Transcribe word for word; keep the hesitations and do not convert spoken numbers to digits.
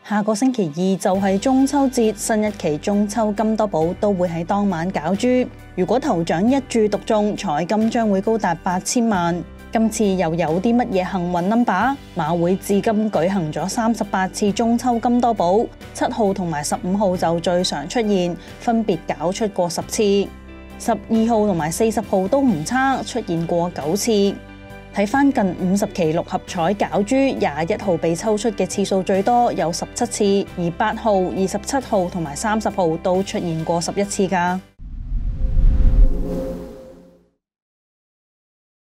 下個星期二就係中秋節，新一期中秋金多寶都會喺當晚攪珠。如果頭獎一注獨中，彩金將會高達八千萬。今次又有啲乜嘢幸運 number？ 馬會至今舉行咗三十八次中秋金多寶，七號同埋十五號就最常出現，分別攪出過十次。十二號同埋四十號都唔差，出現過九次。睇返近五十期六合彩攪珠，廿一號被抽出嘅次數最多，有十七次，而八號、二十七號同埋三十號都出現過十一次㗎。